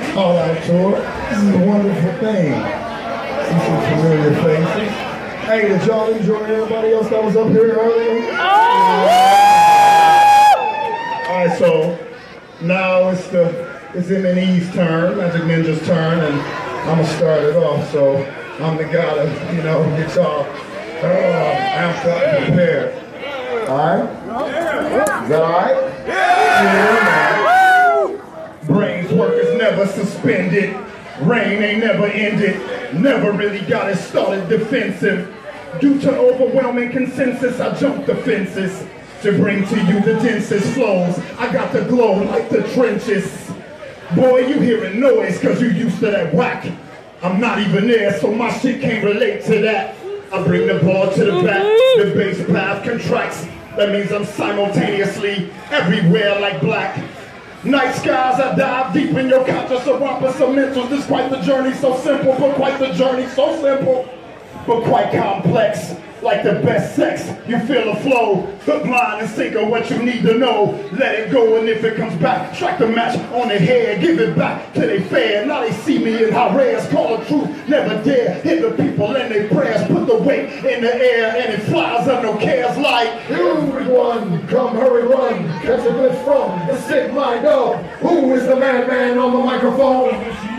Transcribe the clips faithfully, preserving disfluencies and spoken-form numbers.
All right, tour. This is a wonderful thing. See some familiar faces. Hey, did y'all enjoy everybody else that was up here earlier? Oh! All right, so now it's the it's M and E's turn, Magic Ninja's turn, and I'm gonna start it off. So I'm the guy that, you know, gets y'all uh, amped up and prepared. All right? Is that all right? Yeah! Brains work is never suspended. Rain ain't never ended. Never really got it started defensive. Due to overwhelming consensus, I jumped the fences to bring to you the densest flows. I got the glow like the trenches. Boy, you hearing noise cause you used to that whack. I'm not even there, so my shit can't relate to that. I bring the ball to the back, the bass path contracts. That means I'm simultaneously everywhere like black. Night skies, I dive deep in your conscious, a romper some mentals. This quite the journey, so simple, but quite the journey, so simple, but quite complex. Like the best sex, you feel the flow, the blind and sink of what you need to know. Let it go, and if it comes back, strike the match on the head, give it back to they fair. Now they see me in high rares, call the truth, never dare. Hit the people in their prayers, put the weight in the air, and it flies up, no cares like everyone, come hurry run, catch a glimpse from the sick mind of who is the madman on the microphone.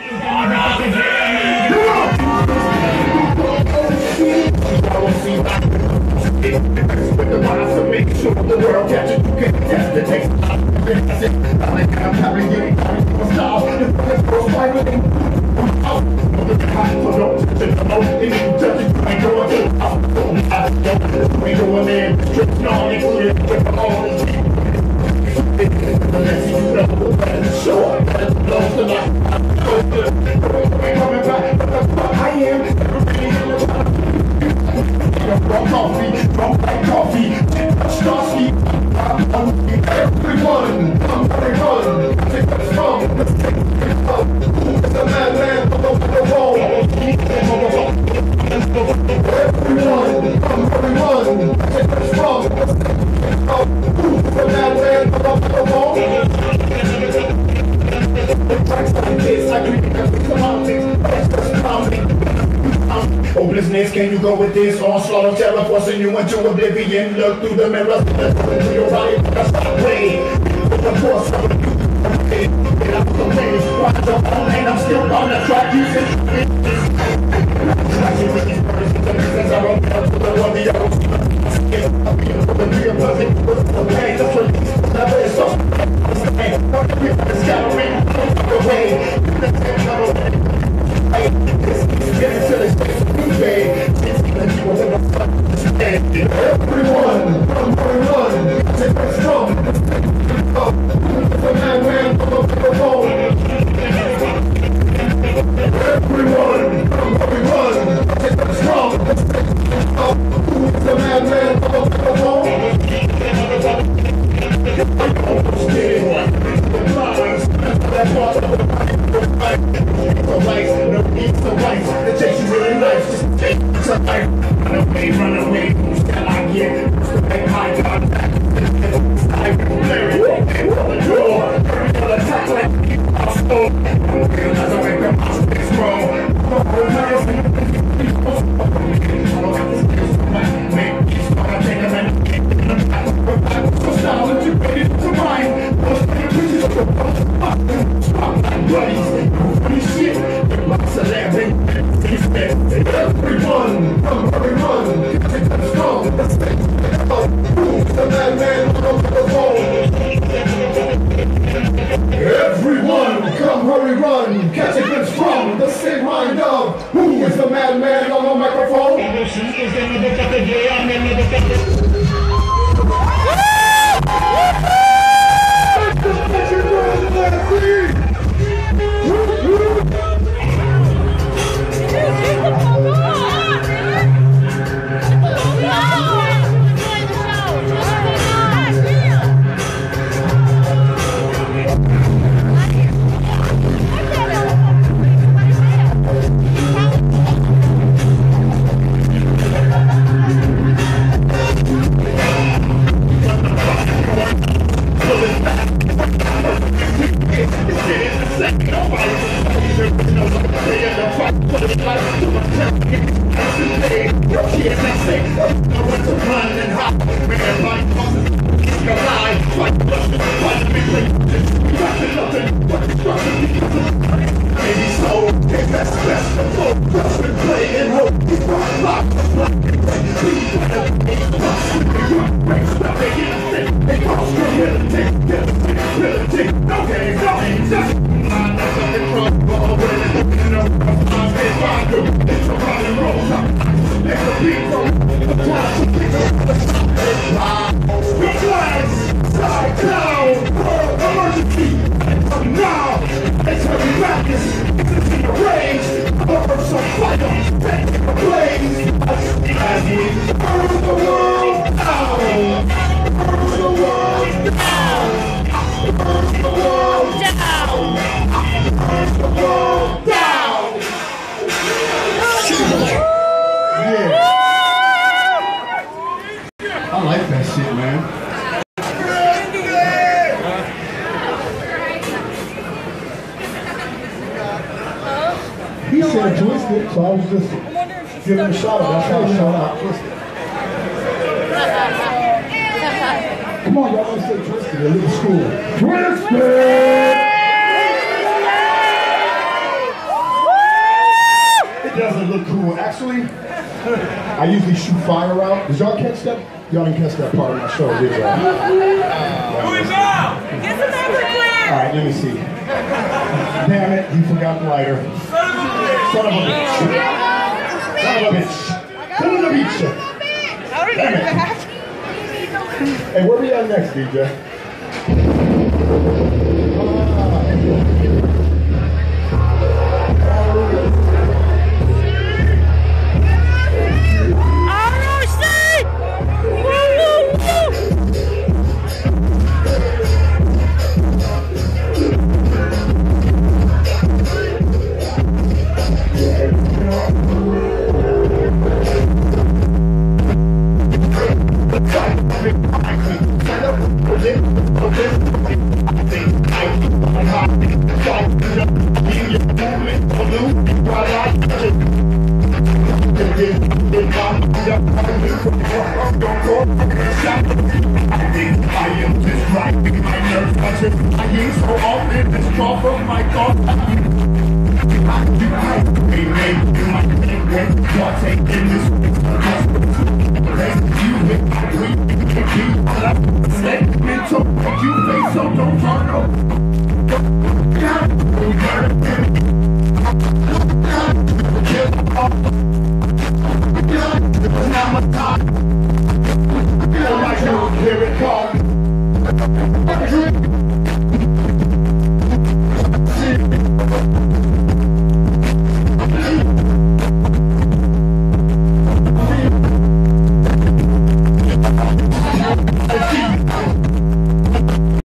R O C with the vibes to make sure the world catches you can test the taste. I like I'm carrying you, I'm style. The first fight with him. The time for no touch it, no, and you touch it, you ain't going to the house. You ain't going in, stripping on it, with all the unless you know that show up, that it's close to life. Coming back, what the fuck I am, everybody in the from coffee, from black coffee, Starsky, everyone, come everyone, take the strong, let's take it up. Who is the madman from the wall? Everyone, come everyone, take the strong, let's take it up. Who is the madman from the wall? The tracks like this, I create the mountains, that's just comedy. Oh, business, can you go with this? Onslaught of terror forcing you into oblivion. Look through the mirror, into your body, stop playing. With the force of you, get out the way. Watch your own lane, I'm still on the track. You can tracking with these birds, the reasons I won't come to the one the R O C. I'm being for the real perfect, the pain, the police, never is so. It's gathering, the way. Everyone, come run, take it strong. The madman from the phone. Everyone, come run, take it strong. Who is the madman from the phone? The blinds, that's part of the fight. The rights, no need for rights. It takes you really life, just take to life. Run away, run away, who's that I get? Make high contact. I flare it, open the door. I'll attack like people are stole. Realize I make them house big strong. I don't have the skills to fight. Make peace, but I take them and keep them in the back. So style that you ready to mind. Those pictures of the fuck. Stop like buddies. Funny shit. You're my celebrity. Everyone, come everyone, take that strong, let's take it up. Who's the madman from the phone? Everyone, come hurry run, catch it good strong, the same mind of who is the madman on the microphone? R O C is the motherfucker, yeah, I'm the motherfucker. Yeah. He said twisted, so I was just giving him a shout out. That's how I shout out twisted. Come on, y'all want to say twisted at little school. Twisted! It doesn't look cool. Actually, I usually shoot fire out. Did y'all catch that? Y'all didn't catch that part of my show, did y'all? Who is now? Get the number clear! All right, let me see. Damn it, you forgot the lighter. Son of a bitch. Son of a bitch. Son of a bitch. Damn it. Hey, where we at next, D J? R O C! Woo, woo, woo! I am just driving my nerves, I just flying so often, it's off of my thoughts. I keep my name in my head when you're taking this.